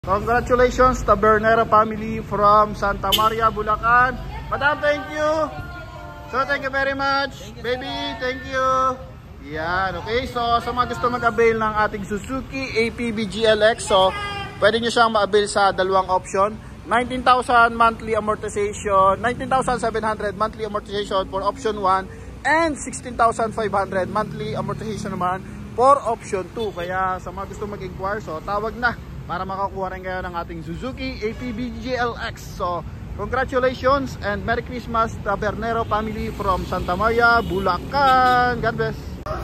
Congratulations, Tabernero family from Santa Maria, Bulacan. Madam, thank you. So, thank you very much. Baby, thank you. Yan, okay. So, sa mga gusto mag-avail ng ating Suzuki APB GLX, so, pwede nyo siyang ma-avail sa dalawang option. 19,000 monthly amortization, 19,700 monthly amortization for option 1, and 16,500 monthly amortization naman for option 2. Kaya sa mga gusto mag-inquire, so, tawag na para makakuha rin kayo ng ating Suzuki APB GLX. So, congratulations and Merry Christmas, Tabernero family from Santa Maria, Bulacan. God bless.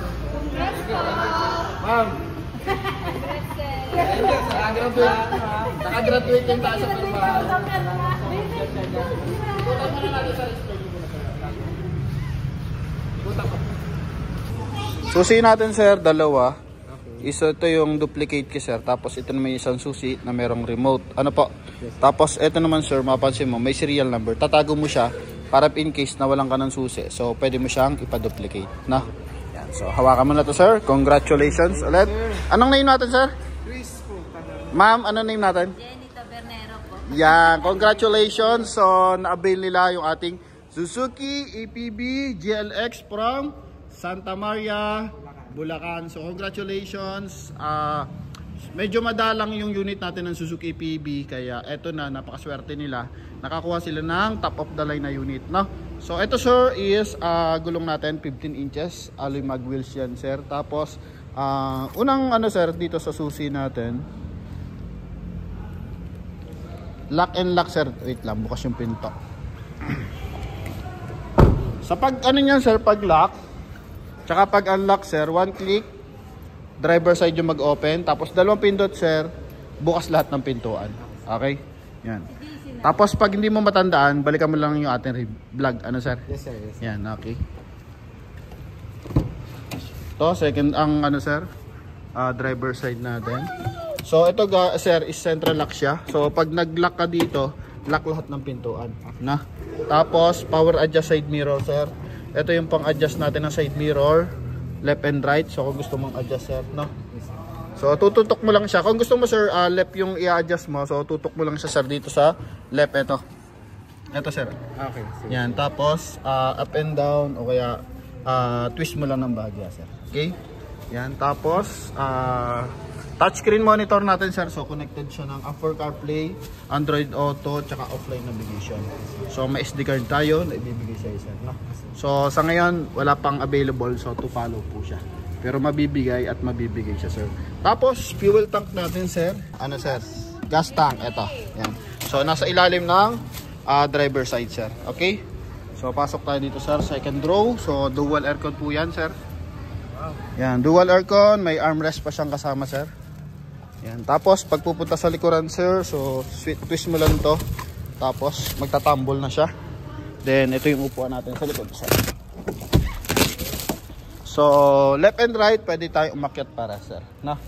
Ma'am. Nakagraduate yung tayo sa firma. Susi natin, sir, dalawa. Isa ito yung duplicate key, sir. Tapos ito naman yung isang susi na merong remote. Ano po? Tapos ito naman, sir, mapansin mo, may serial number. Tatago mo siya para in case na walang ka ng susi. So, pwede mo siyang ipa-duplicate. Na? Yan. So, hawakan mo na to, sir. Congratulations ulit. Anong name natin, sir? Chris po. Ma'am, anong name natin? Jenny Tabernero po. Yan. Congratulations. So, na-avail nila yung ating Suzuki APB GLX from Santa Maria, Bulacan. So, congratulations. Medyo madalang yung unit natin ng Suzuki APB. Kaya eto na, napakaswerte nila. Nakakuha sila ng top of the line na unit, no? So, ito, sir, is gulong natin 15 inches. Alloy mag wheels yan, sir. Tapos, unang ano, sir, dito sa susi natin. Lock and lock, sir. Wait lang, bukas yung pinto. Sa pag, ano yan, sir, pag lock, tsaka pag unlock, sir, one click, driver side yung mag-open. Tapos dalawang pindot, sir, bukas lahat ng pintuan. Okay? Yan. Tapos pag hindi mo matandaan, balikan mo lang yung ating vlog. Ano, sir? Yes, sir. Yes, sir. Yan, okay. To, second ang ano, sir, driver side natin. So, ito, sir, is central lock siya. So, pag nag-lock ka dito, lock lahat ng pintuan. Na? Tapos, power adjust side mirror, sir. Ito yung pang-adjust natin ng side mirror, left and right. So kung gusto mong adjust, sir, no? So tututok mo lang siya. Kung gusto mo, sir, left yung i-adjust mo, so tutok mo lang siya, sir, dito sa left. Ito, sir. Okay. Sige. Yan, tapos up and down o kaya twist mo lang ng bahagya, sir. Okay? Yan, tapos touchscreen monitor natin, sir. So connected siya ng Apple CarPlay, Android Auto, tsaka offline navigation. So may SD card tayo na ibibigay sa'yo, sir, no? So sa ngayon wala pang available, so to follow po siya. Pero mabibigay at mabibigay siya, sir. Tapos fuel tank natin, sir. Ano, sir? Gas tank, ito. Yan. So nasa ilalim ng driver side, sir. Okay? So pasok tayo dito, sir, second row. So dual aircon po yan, sir. Yan, dual aircon, may armrest pa siyang kasama, sir. Yan. Tapos pag pupunta sa likuran, sir, so twist mo lang to. Tapos magtatambol na siya. Then ito yung upuan natin sa likod, sir. So left and right, pwede tayo umakyat para, sir, na?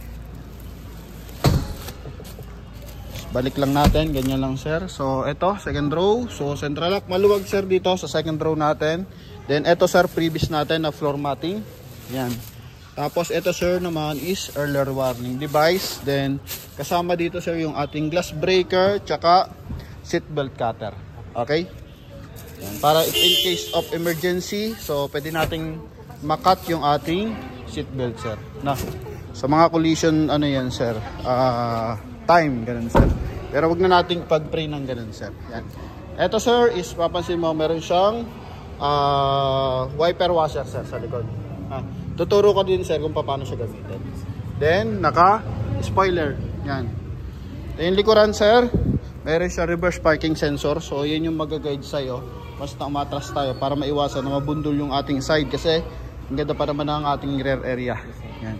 Balik lang natin, ganyan lang, sir. So ito, second row. So central lock, maluwag, sir, dito sa second row natin. Then ito, sir, previous natin na floor matting. Yan. Tapos ito, sir, naman is earlier warning device. Then kasama dito, sir, yung ating glass breaker tsaka seatbelt cutter. Okay? Yan. Para in case of emergency, so pwede nating makat yung ating seatbelt, sir. Na, sa mga collision, ano yan, sir, time, ganun, sir. Pero wag na nating pag-pray ng ganun, sir. Yan. Ito, sir, is papansin mo, meron siyang wiper washer, sir, sa likod. Tuturo ko din, sir, kung paano siya gamitin. Then naka-spoiler. Yan. Then likuran, sir, meron siya reverse parking sensor. So yan yung mag-guide sa'yo basta umatras tayo para maiwasan na mabundol yung ating side. Kasi ang ganda pa naman ang ating rear area. Yan.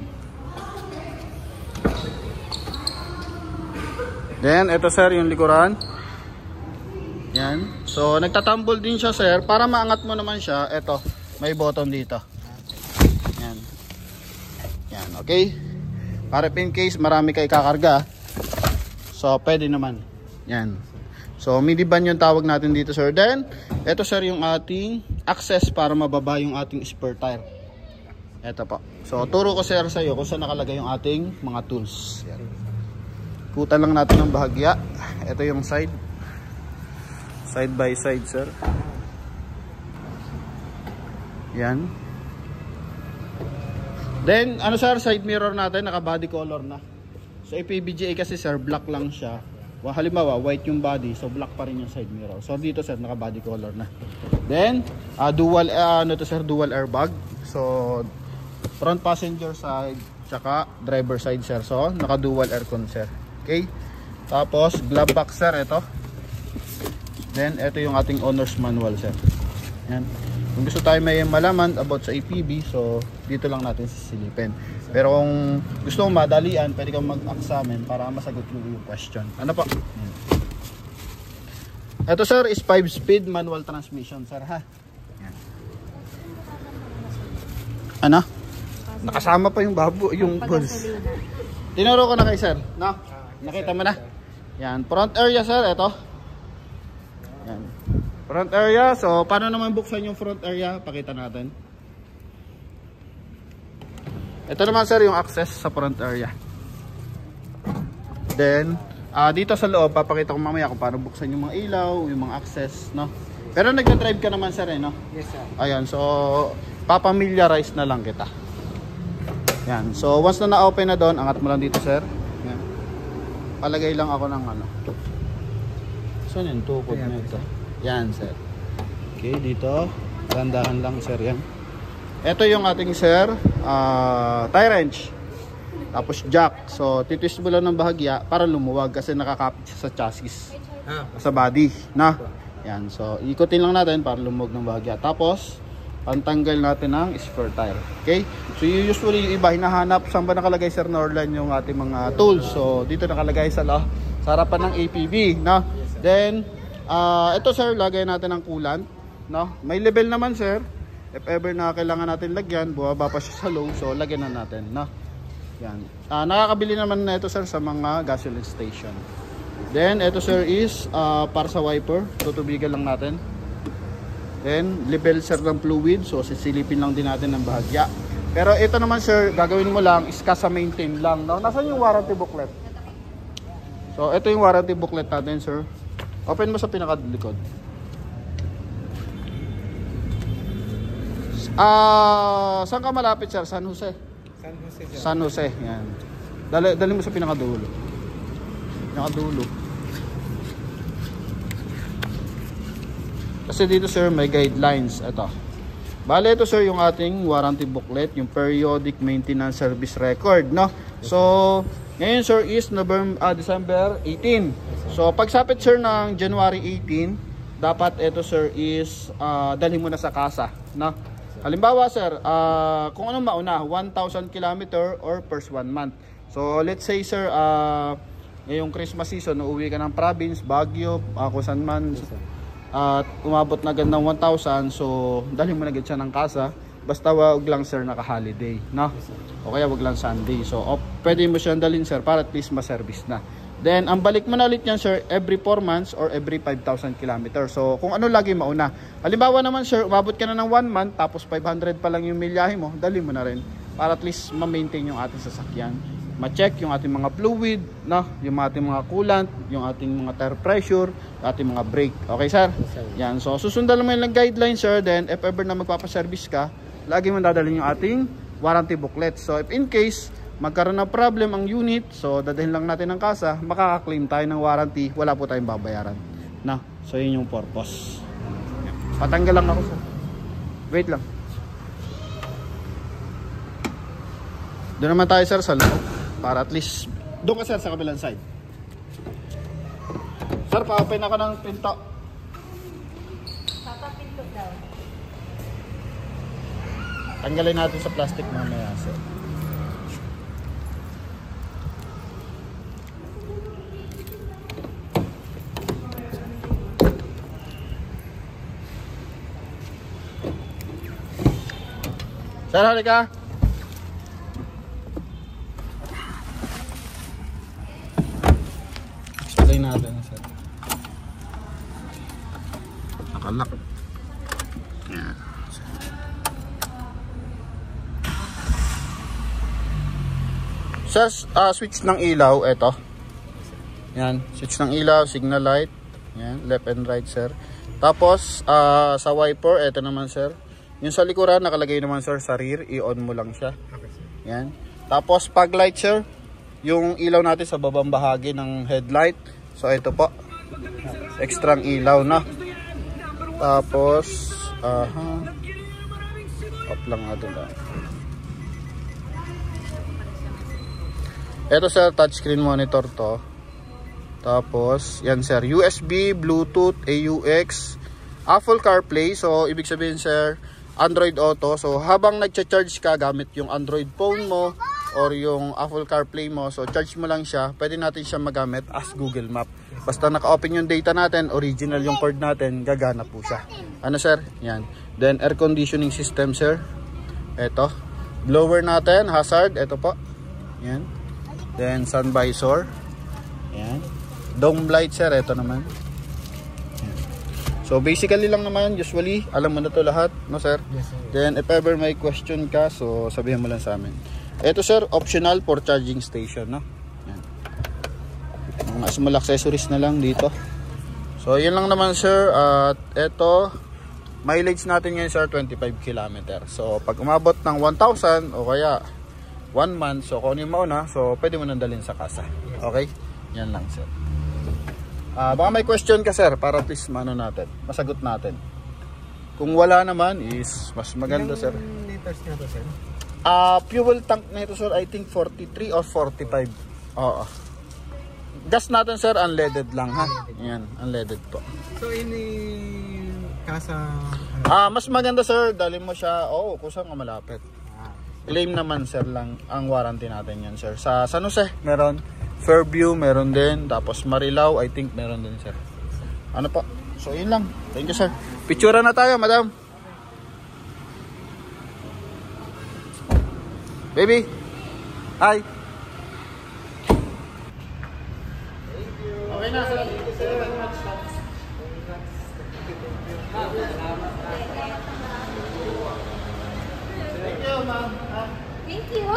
Then ito, sir, yung likuran. Yan. So nagtatumble din siya, sir. Para maangat mo naman siya, ito, may button dito. Yan. Yan, okay? Para in case marami kayo kakarga, so pwede naman. Yan. So minivan yung tawag natin dito, sir. Then ito, sir, yung ating access para mababa yung ating spare tire. Ito po. So turo ko, sir, sa iyo kung saan nakalagay yung ating mga tools. Yan. Ikutan lang natin ng bahagya. Ito yung side by side, sir. Yan. Then ano sir, side mirror natin naka body color na. So PBGA kasi sir, black lang siya. Halimbawa white yung body, so black pa rin yung side mirror. So dito sir, naka body color na. Then dual dual airbag. So front passenger side tsaka driver side sir. So naka dual aircon sir. Okay? Tapos glove box sir, ito. Then ito yung ating owner's manual sir. Yan. Kung gusto tayo may malaman about sa APB, so dito lang natin sisilipin. Pero kung gusto mong madalian, pwede kang mag-examine para masagot yung question. Ano po? Ito sir is 5-speed manual transmission sir ha. Yan. Ano? Nakasama pa yung yung balls. Tinuro ko na kay sir, no? Nakita mo na? Yan, front area sir, ito. Yan. Front area, so paano naman buksan yung front area? Pakita natin. Ito naman sir yung access sa front area. Then, dito sa loob, papakita ko mamaya kung paano buksan yung mga ilaw, yung mga access, no? Pero nagda-drive ka naman sir, no? Yes sir. Ayan, so papamiliarize na lang kita. Yan, so once na na-open na doon, angat mo lang dito sir. Yan. Palagay lang ako ng ano. Saan yung tukod na ito? Yan sir. Okay, dito randahan lang sir yan. Ito yung ating sir tie wrench. Tapos jack. So titwist mo lang ng bahagya para lumuwag kasi nakakapit siya sa chassis. Sa body na. Yan. So ikutin lang natin para lumuwag ng bahagya. Tapos pantanggal natin ng spare tire. Okay? So usually yung iba hinahanap saan ba nakalagay sir Norland yung ating mga tools. So dito nakalagay sa harapan ng APB, no? Then ito sir, lagay natin ng coolant, no? May level naman sir. If ever na kailangan natin lagyan, buwaba pa siya sa low, so lagyan na natin, no? Yan. Nakakabili naman na ito sir sa mga gasoline station. Then ito sir is para sa wiper, tutubigan lang natin. Then level sir ng fluid, so sisilipin lang din natin ng bahagya. Pero ito naman sir, gagawin mo lang is kasa maintain lang, no? Nasaan yung warranty booklet? So ito yung warranty booklet natin sir. Open mo sa pinakalikod. Saan ka malapit sir? San Jose? San Jose. San Jose, yan. Dali mo sa pinakadulo. Pinakadulo. Kasi dito sir may guidelines. Ito. Bale ito sir yung ating warranty booklet, yung periodic maintenance service record, no? So ngayon sir is December 18. So pagsapit sir ng January 18, dapat ito sir is dalhin mo na sa kasa, no? Halimbawa sir, kung anong mauna, 1,000 km or first 1 month. So let's say sir, ngayong Christmas season, uuwi ka ng province, Baguio, kung saan man, at umabot na agad ng 1,000, so dalhin mo na agad siya ng kasa. Basta wag lang sir naka-holiday, no? O kaya wag lang Sunday. So pwede mo siyang dalhin sir para at least ma-service na. Then ang balik mo na ulit yan sir every 4 months or every 5,000 km. So kung ano lagi mauna. Halimbawa naman sir, umabot ka na ng 1 month tapos 500 pa lang yung milyahe mo, dalhin mo na rin para at least ma-maintain yung ating sasakyan. Ma-check yung ating mga fluid, no? Yung ating mga coolant, yung ating mga tire pressure, yung ating mga brake. Okay sir? Yan. So susundan mo yung guidelines sir, then if ever na magpapaservice ka, lagi mo dadalhin yung ating warranty booklet. So if in case magkaroon ng problem ang unit, so dadalhin lang natin ng kasa, makaka-claim tayo ng warranty, wala po tayong babayaran. Na, so yun yung purpose. Patanggal lang ako sir. Wait lang. Doon naman tayo sir sa loob para at least doon ka sir sa kabilang side. Sir, pa-open ako ng pinto. Papapinto daw. Tanggalin natin sa plastic mamaya sir. Sir, halika. Explain natin sir. Nakalak. Yan. Sir, switch ng ilaw, eto. Yan, switch ng ilaw, signal light. Yan, left and right sir. Tapos sa wiper, eto naman sir. Yung sa likuran nakalagay naman sir sa rear, i-on mo lang siya. Yan. Tapos fog light sir, yung ilaw natin sa babang bahagi ng headlight. So ito po, extra ilaw na. Tapos off lang natin lang. Ito sir, touchscreen monitor to. Tapos yan sir, USB, Bluetooth, AUX, Apple CarPlay. So ibig sabihin sir, Android Auto. So habang nagcha-charge ka gamit yung Android phone mo or yung Apple CarPlay mo, so charge mo lang siya, pwede natin siya magamit as Google Map. Basta naka-open yung data natin, original yung cord natin, gagana po siya. Ano sir? Yan. Then air conditioning system sir. Ito. Blower natin, hazard, ito po. Yan. Then sun visor. Yan. Dome light sir, ito naman. Yan. So basically lang naman, usually alam mo na to lahat, no sir? Yes, sir. Then if ever may question ka, so sabihin mo lang sa amin. Ito sir, optional for charging station, no? Yan. Mga small accessories na lang dito. So yun lang naman sir. At ito, mileage natin ngayon sir, 25 km. So pag umabot ng 1,000 o kaya 1 month, so kung ano yung mauna, so pwede mo nang dalhin sa kasa. Okay? Yan lang sir. Baka may question ka sir, para at least natin, masagot natin. Kung wala naman is mas maganda sir. Ilang liters na to sir? Fuel tank na ito sir, I think 43 or 45. Oo. Gas natin sir, unleaded lang ha. Yan, unleaded po. So ini kasa Mas maganda sir, dali mo siya, kung saan ka malapit. Claim naman sir lang ang warranty natin yan sir. Sa San Jose meron, Fairview meron din, tapos Marilao I think meron din sir. Ano po? So yun lang. Thank you sir. Picture na tayo madam. Baby. Hi. Okay na sir. Thank you sir very much. Thank you ma'am. Thank you.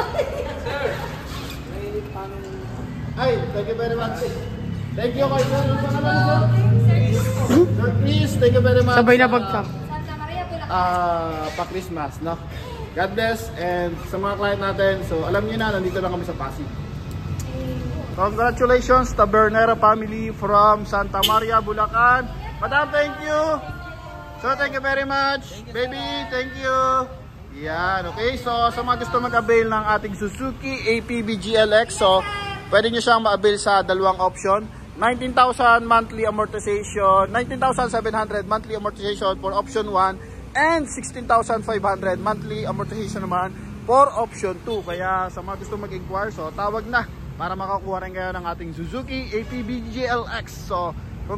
Hi, thank you very much. Thank you kay sir. Ano pa naman sir? Sir Chris, thank you very much. sabay na bagsak. Santa Maria, Bulacan. Pa-Christmas, no? God bless, and sa mga client natin, so alam niyo na, nandito lang kami sa Pasig. Congratulations, Tabernera family from Santa Maria, Bulacan. Madam, thank you. So, thank you very much. Baby, thank you. Yan, okay. So, sa mga gusto mag-avail ng ating Suzuki APB GLX, so, pwede nyo siyang ma-avail sa dalawang option. 19,000 monthly amortization, 19,700 monthly amortization for option 1, and 16,500 monthly amortization naman for option 2. Kaya sa mga gusto mag-inquire, so tawag na para makakuha rin kayo ng ating Suzuki APB GLX. So,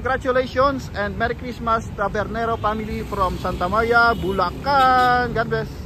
congratulations and Merry Christmas, Tabernero family from Santa Maria, Bulacan. God bless.